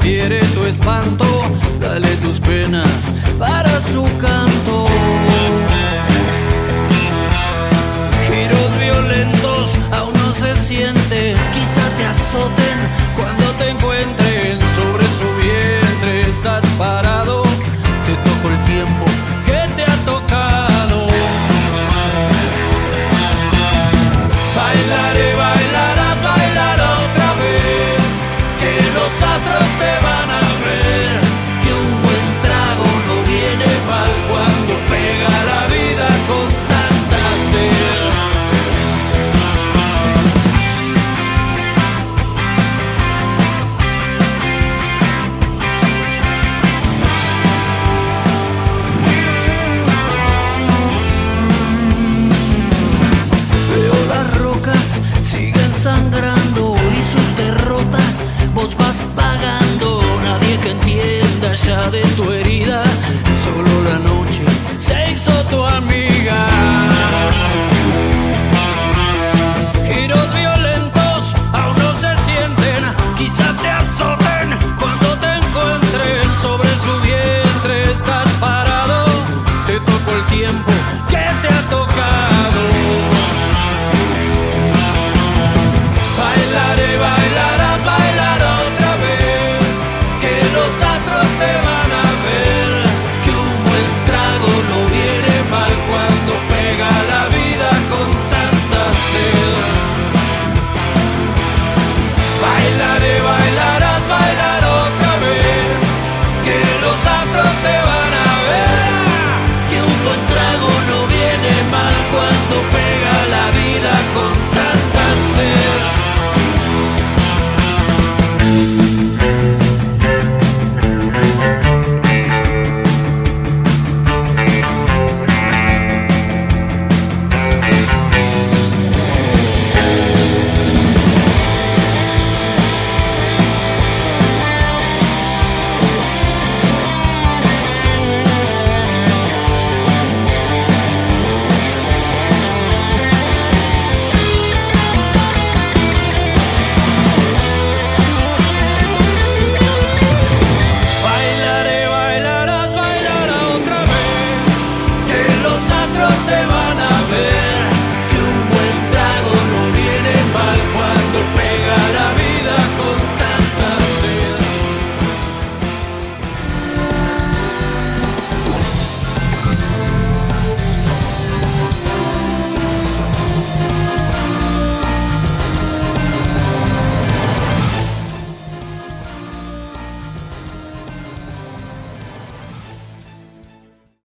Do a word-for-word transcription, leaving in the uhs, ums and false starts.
quiere tu espanto, dale tus penas para su canto. Giros violentos aún no se siente, quizá te azoten cuando te encuentren sobre su vientre. Estás parado, te tocó el tiempo que te ha tocado. Bailaré, bailarás, bailará otra vez, que los astros te van a ver, que un buen trago no viene mal cuando pega la vida con tanta sed. Veo las rocas siguen sangrando y sus derrotas vos vas pagando. Nadie que entienda ya de tu herida, solo la noche se hizo tu amiga.